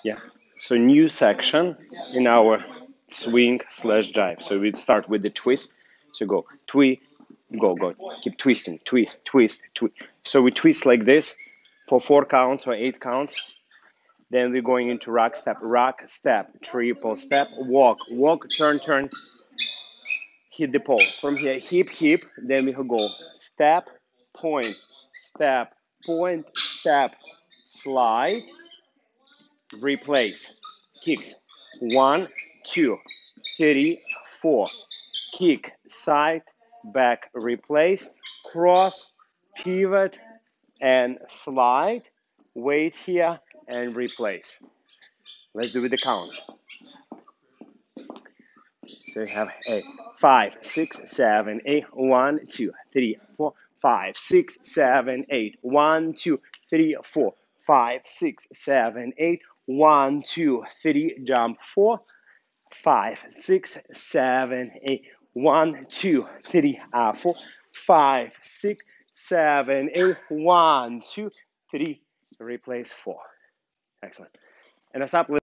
Yeah. So new section in our swing slash jive. So we start with the twist. So go go. Keep twisting, twist, twist, twist. So we twist like this for 4 counts or 8 counts. Then we're going into rock, step, triple step, walk, turn, turn, hit the pulse. From here, hip, hip. Then we go step, point, step, slide, replace, kicks. 1, 2, 3, 4. Kick, side, back, replace, cross, pivot, and slide. Wait here and replace. Let's do with the counts. So you have 5, 6, 7, 8, 1, 2, 3, 4, 5, 6, 7, 8, 1, 2, 3, 4, 5, 6, 7, 8, 1, 2, 3, jump 4, 5, 6, 7, 8, 1, 2, 3, 4, 5, 6, 7, 8, 1, 2, 3, replace 4. Excellent. And I stop with